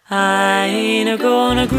I ain't a-gonna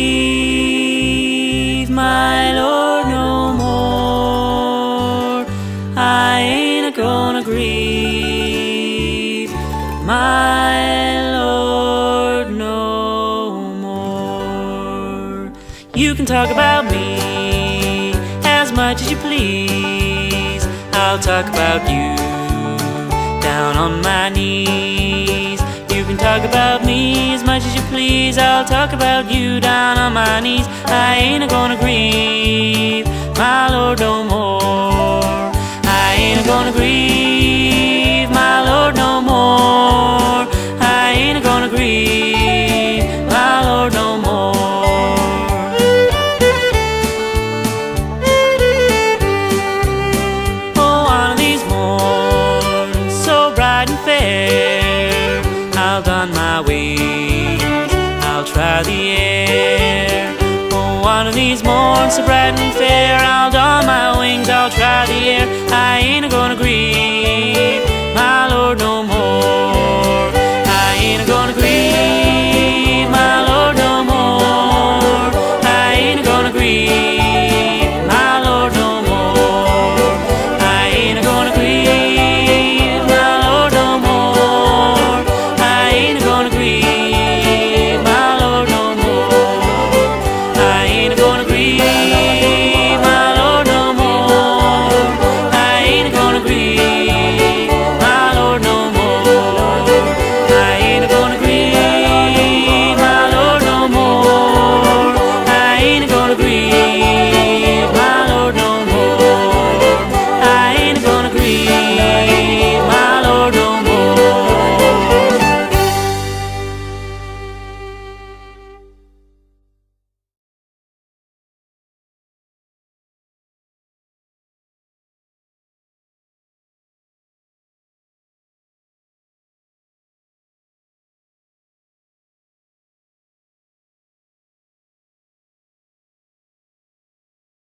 grieve my Lord no more. I ain't a-gonna grieve my Lord no more. You can talk about me as much as you please. I'll talk about you down on my knees. You can talk about me as much as you please. I'll talk about you down on my knees. I ain't a-gonna grieve my Lord no more. I ain't a-gonna grieve my Lord no more. I ain't a-gonna grieve my Lord no more. Oh, one of these morns so bright and fair, I'll don my wings, I'll try the air. Oh, one of these morns so bright and fair, I'll don my wings, I'll try the air. I ain't a-gonna grieve